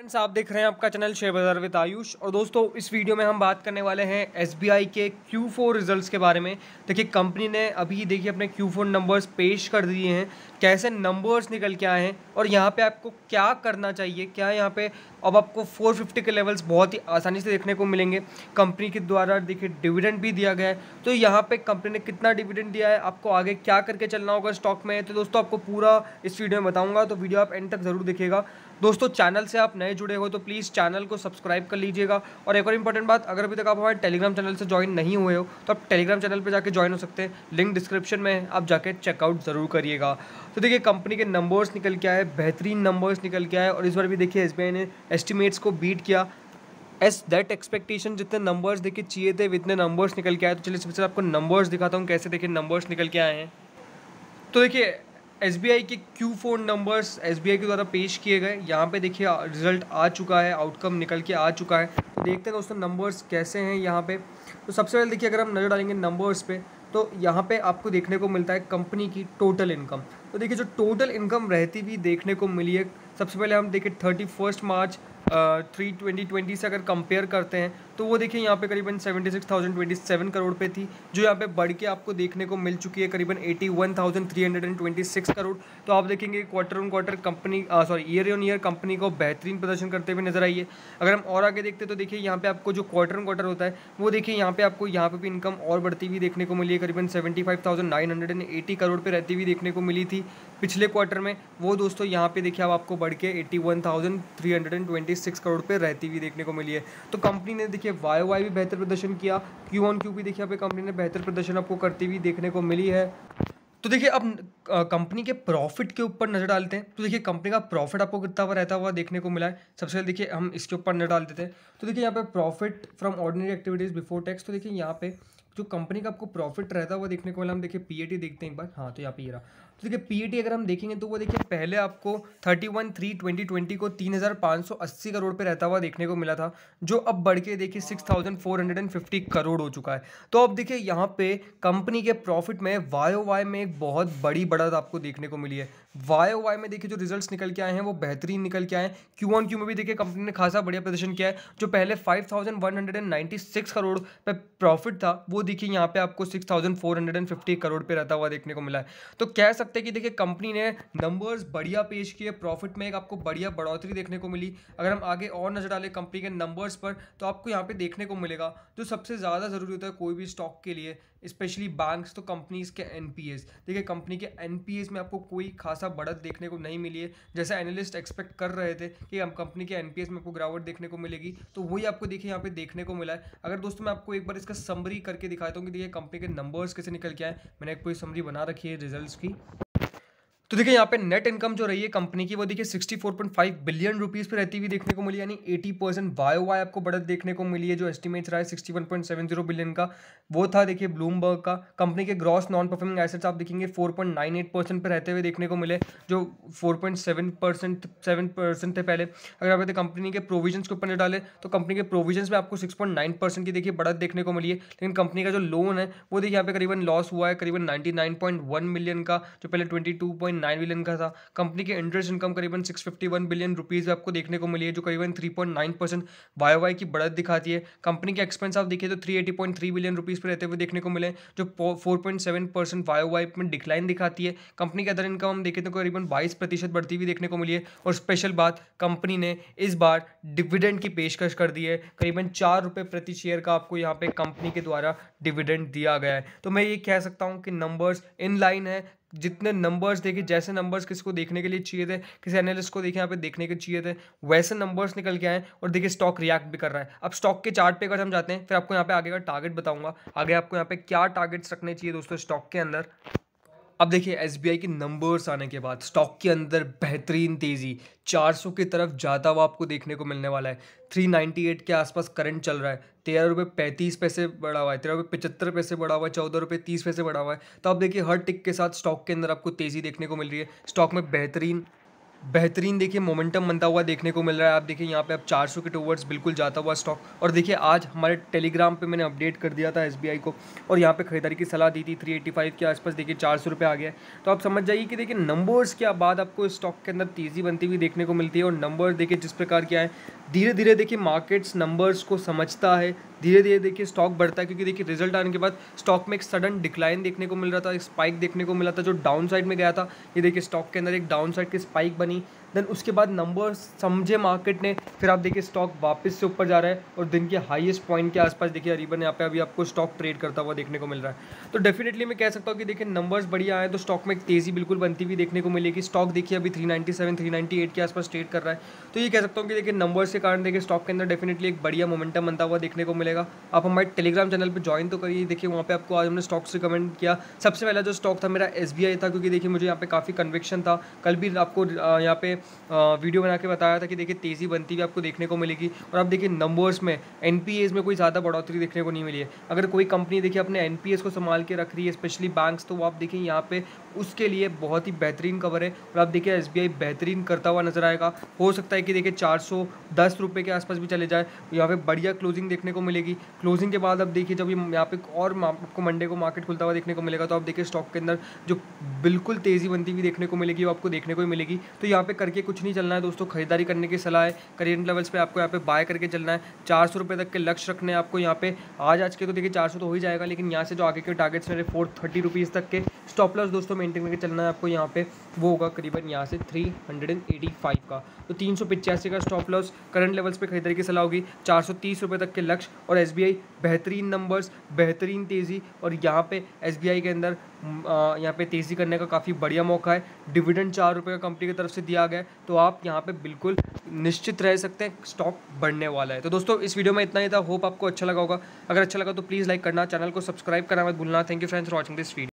Friends, आप देख रहे हैं आपका चैनल शेयर बाजार विद आयुष। और दोस्तों, इस वीडियो में हम बात करने वाले हैं एसबीआई के Q4 रिजल्ट्स के बारे में। देखिए, कंपनी ने अभी देखिए अपने Q4 नंबर्स पेश कर दिए हैं, कैसे नंबर्स निकल के आए हैं और यहाँ पे आपको क्या करना चाहिए। क्या यहाँ पे अब आपको 450 के लेवल्स बहुत ही आसानी से देखने को मिलेंगे। कंपनी के द्वारा देखिए डिविडेंड भी दिया गया है, तो यहाँ पे कंपनी ने कितना डिविडेंड दिया है, आपको आगे क्या करके चलना होगा स्टॉक में, तो दोस्तों आपको पूरा इस वीडियो में बताऊँगा। तो वीडियो आप एंड तक ज़रूर देखिएगा। दोस्तों, चैनल से आप नए जुड़े हो तो प्लीज़ चैनल को सब्सक्राइब कर लीजिएगा। और एक और इंपॉर्टेंट बात, अगर अभी तक आप हमारे टेलीग्राम चैनल से ज्वाइन नहीं हुए हो तो आप टेलीग्राम चैनल पे जाके ज्वाइन हो सकते हैं, लिंक डिस्क्रिप्शन में है, आप जाके चेकआउट ज़रूर करिएगा। तो देखिए, कंपनी के नंबर्स निकल के आए, बेहतरीन नंबर्स निकल के आए और इस बार भी देखिए एसबीआई ने एस्टिमेट्स को बीट किया एस दैट एक्सपेक्टेशन। जितने नंबर्स देखिए चाहिए थे इतने नंबर्स निकल के आए। तो चलिए सबसे पहले आपको नंबर्स दिखाता हूँ कैसे देखिए नंबर्स निकल के आए हैं। तो देखिए, एसबीआई के Q4 नंबर्स एसबीआई के द्वारा पेश किए गए। यहाँ पे देखिए रिजल्ट आ चुका है, आउटकम निकल के आ चुका है। तो देखते हैं दोस्तों नंबर्स कैसे हैं यहाँ पे। तो सबसे पहले देखिए, अगर हम नज़र डालेंगे नंबर्स पे तो यहाँ पे आपको देखने को मिलता है कंपनी की टोटल इनकम। तो देखिए, जो टोटल इनकम रहती हुई देखने को मिली है, सबसे पहले हम देखिए 31 मार्च 2020 से अगर कंपेयर करते हैं तो वो देखिए यहाँ पे करीबन 76,027 करोड़ पे थी, जो यहाँ पे बढ़ के आपको देखने को मिल चुकी है करीबन 81,326 करोड़। तो आप देखेंगे quarter on quarter company year on year company को बेहतरीन प्रदर्शन करते हुए नजर आई है। अगर हम और आगे देखते तो देखिए यहाँ पे आपको जो क्वार्टर ऑन क्वार्टर होता है वो देखिए यहाँ पे आपको यहाँ पे भी इनकम और बढ़ती हुई देखने को मिली है, करीबन 75,980 करोड़ पे रहती हुई देखने को मिली थी पिछले क्वार्टर में। वो दोस्तों यहाँ पे देखिए अब आपको बढ़ के 81,326 करोड़ पे रहती हुई देखने को मिली है। तो कंपनी ने देखिए वाई भी बेहतर प्रदर्शन किया, क्यू ऑन क्यू भी देखिए यहाँ पे कंपनी ने बेहतर प्रदर्शन आपको करती हुई देखने को मिली है। तो देखिए, अब कंपनी के प्रॉफिट के ऊपर नज़र डालते हैं। तो देखिए, कंपनी का प्रॉफिट आपको कितना हुआ रहता हुआ देखने को मिला है। सबसे पहले देखिए हम इसके ऊपर नज़र डाल देते हैं। तो देखिए यहाँ पे profit from ordinary activities before tax. तो देखिए यहाँ पे जो कंपनी का आपको प्रॉफिट रहता हुआ देखने को मिला, हम देखिए पीएटी देखते हैं एक बार। हाँ, तो यहाँ पे ये रहा। तो देखिए पीएटी अगर हम देखेंगे तो वो देखिए पहले आपको 31/3/2020 को 3,580 करोड़ पे रहता हुआ देखने को मिला था, जो अब बढ़ के देखिए 6,450 करोड़ हो चुका है। तो अब देखिए यहाँ पे कंपनी के प्रॉफिट में वाई में एक बहुत बड़ी बढ़त आपको देखने को मिली है। वाई में देखिए जो रिजल्ट्स निकल के आए हैं वो बेहतरीन निकल के आए हैं। क्यू ऑन क्यू में भी देखिए कंपनी ने खासा बढ़िया प्रदर्शन किया है। जो पहले 5,196 करोड़ पे प्रॉफिट था वो देखिए यहाँ पे आपको 6,450 करोड़ पे रहता हुआ देखने को मिला है। तो कह सकते हैं कि देखिए कंपनी ने नंबर्स बढ़िया पेश किए, प्रॉफिट में एक आपको बढ़िया बढ़ोतरी देखने को मिली। अगर हम आगे और नजर डालें कंपनी के नंबर्स पर तो आपको यहाँ पे देखने को मिलेगा जो सबसे ज़्यादा ज़रूरी होता है कोई भी स्टॉक के लिए, स्पेशली बैंक्स, तो कंपनीज के एनपीएस। देखिए कंपनी के एनपीएस में आपको कोई खासा बढ़त देखने को नहीं मिली है, जैसे एनालिस्ट एक्सपेक्ट कर रहे थे कि हम कंपनी के एनपीएस में आपको गिरावट देखने को मिलेगी, तो वही आपको देखिए यहाँ पे देखने को मिला है। अगर दोस्तों मैं आपको एक बार इसका समरी करके दिखाता हूँ कि देखिए कंपनी के नंबर्स कैसे निकल के आए, मैंने एक पूरी समरी बना रखी है रिजल्ट्स की। तो देखिए यहाँ पे नेट इनकम जो रही है कंपनी की वो देखिए 64.5 बिलियन रुपीस पे रहती हुई देखने को मिली, यानी 80% वाई आपको बढ़त देखने को मिली है। जो एस्टिमेट्स रहा है 61.70 बिलियन का वो था देखिए ब्लूमबर्ग का। कंपनी के ग्रॉस नॉन परफॉर्मिंग एसेट्स आप देखेंगे 4.98% पे रहते हुए देखने को मिले, जो 4.7% थे पहले। अगर आप कंपनी के प्रोविजंस के ऊपर न डाले तो कंपनी के प्रोविजंस में आपको 6.9% की देखिए बढ़त देखने को मिली है। लेकिन कंपनी का जो लोन है वो देखिए यहाँ पे करीबन लॉस हुआ है करीबन 99.1 मिलियन का, जो पहले 22.9 बिलियन का था। कंपनी के इंटरेस्ट इनकम करीबन 651 बिलियन रुपीस आपको देखने को मिली है, जो करीबन 3.9% वाई की बढ़त दिखाती है। कंपनी के एक्सपेंस आप देखिए तो 380.3 बिलियन रुपीस पर रहते हुए देखने को मिले, जो 4.7% वाई में डिक्लाइन दिखाती है। कंपनी के अदर इनकम हम देखें तो करीबन 22% बढ़ती हुई देखने को मिली है। और स्पेशल बात, कंपनी ने इस बार डिविडेंड की पेशकश कर दी है, करीबन 4 रुपये प्रति शेयर का आपको यहाँ पे कंपनी के द्वारा डिविडेंड दिया गया है। तो मैं ये कह सकता हूँ कि नंबर्स इन लाइन है। जितने नंबर्स देखे, जैसे नंबर्स किसी को देखने के लिए चाहिए थे, किसी एनालिस्ट को देखे यहाँ पे देखने के चाहिए थे, वैसे नंबर्स निकल के आए। और देखिए स्टॉक रिएक्ट भी कर रहा है। अब स्टॉक के चार्ट पे अगर हम जाते हैं फिर आपको यहाँ पे आगे का टारगेट बताऊंगा, आगे आपको यहाँ पे क्या टारगेट्स रखने चाहिए दोस्तों स्टॉक के अंदर। अब देखिए एसबीआई के नंबर्स आने के बाद स्टॉक के अंदर बेहतरीन तेजी 400 की तरफ जाता हुआ आपको देखने को मिलने वाला है। 398 के आसपास करंट चल रहा है, 13 रुपये 35 पैसे बढ़ा हुआ है, 13 रुपये 75 पैसे बढ़ा हुआ है, 14 रुपये 30 पैसे बढ़ा हुआ है। तो अब देखिए हर टिक के साथ स्टॉक के अंदर आपको तेजी देखने को मिल रही है। स्टॉक में बेहतरीन बेहतरीन देखिए मोमेंटम बनता हुआ देखने को मिल रहा है। आप देखिए यहाँ पे अब 400 के टूवर्ड्स बिल्कुल जाता हुआ स्टॉक। और देखिए आज हमारे टेलीग्राम पे मैंने अपडेट कर दिया था एसबीआई को और यहाँ पे खरीदारी की सलाह दी थी 385 के आसपास। देखिए 400 रुपये आ गया है। तो आप समझ जाइए कि देखिए नंबर्स के बाद आपको स्टॉक के अंदर तेज़ी बनती हुई देखने को मिलती है। और नंबर देखिए जिस प्रकार क्या है, धीरे धीरे देखिए मार्केट्स नंबर्स को समझता है, धीरे धीरे देखिए स्टॉक बढ़ता है। क्योंकि देखिए रिजल्ट आने के बाद स्टॉक में एक सडन डिक्लाइन देखने को मिल रहा था, एक स्पाइक देखने को मिला था जो डाउन साइड में गया था। ये देखिए स्टॉक के अंदर एक डाउन साइड की स्पाइक बनी, देन उसके बाद नंबर्स समझे मार्केट ने, फिर आप देखिए स्टॉक वापस से ऊपर जा रहा है और दिन के हाईएस्ट पॉइंट के आसपास देखिए करीबन यहाँ पे अभी आपको स्टॉक ट्रेड करता हुआ देखने को मिल रहा है। तो डेफिनेटली मैं कह सकता हूँ कि देखिए नंबर्स बढ़िया आए तो स्टॉक में एक तेज़ी बिल्कुल बनती हुई देखने को मिलेगी। स्टॉक देखिए अभी 397 398 के आसपास ट्रेड कर रहा है। तो ये कह सकता हूँ कि देखिए नंबर्स के कारण देखिए स्टॉक के अंदर डेफिनेटली एक बढ़िया मोमेंटम बनता हुआ देखने को मिलेगा। आप हमारे टेलीग्राम चैनल पर ज्वाइन तो करिए। देखिए वहाँ पे आपको आज हमने स्टॉक्स रिकमेंड किया। सबसे पहला जो स्टॉक था मेरा एसबीआई था, क्योंकि देखिए मुझे यहाँ पे काफ़ी कन्विक्शन था। कल भी आपको यहाँ पे वीडियो बना के बताया था कि देखिए तेज़ी बनती हुई आपको देखने को मिलेगी। और आप देखिए नंबर्स में एनपीएस में कोई ज़्यादा बढ़ोतरी देखने को नहीं मिली है। अगर कोई कंपनी देखिए अपने एनपीएस को संभाल के रख रही है, स्पेशली बैंक्स, तो वो आप देखिए यहाँ पे उसके लिए बहुत ही बेहतरीन कवर है। और आप देखिए एसबीआई बेहतरीन करता हुआ नजर आएगा। हो सकता है कि देखिए 410 रुपये के आसपास भी चले जाए। यहाँ पे बढ़िया क्लोजिंग देखने को मिलेगी। क्लोजिंग के बाद अब देखिए जब यहाँ पे और आपको मंडे को मार्केट खुलता हुआ देखने को मिलेगा, तो आप देखिए स्टॉक के अंदर जो बिल्कुल तेज़ी बनती हुई देखने को मिलेगी वो आपको देखने को ही मिलेगी। तो यहाँ पे करके कुछ नहीं चलना है दोस्तों, खरीदारी करने की सलाह है। करेंट लेवल्स पे आपको यहाँ पे बाय करके चलना है। 400 रुपये तक के लक्ष्य रखने हैं आपको यहाँ पे। आज के तो देखिए 400 तो हो ही जाएगा, लेकिन यहाँ से जो आगे के टारगेट्स मेरे 430 रुपीज़ तक के स्टॉप लॉस दोस्तों मेंटेन करके चलना है आपको। यहाँ पे वो होगा करीबन यहाँ से 385 का, तो 385 का स्टॉप लॉस। करंट लेवल्स पे खरीदारी की सलाह होगी। 430 रुपये तक के लक्ष्य। और एसबीआई बेहतरीन नंबर्स, बेहतरीन तेज़ी। और यहाँ पे एसबीआई के अंदर यहाँ पे तेज़ी करने का काफ़ी बढ़िया मौका है। डिविडेंड 4 रुपये का कंपनी की तरफ से दिया गया है, तो आप यहाँ पे बिल्कुल निश्चित रह सकते हैं स्टॉक बढ़ने वाला है। तो दोस्तों इस वीडियो में इतना ही था। होप आपको अच्छा लगा होगा। अगर अच्छा लगा तो प्लीज़ लाइक करना, चैनल को सब्सक्राइब करना मत भूलना। Thank you friends for watching this video.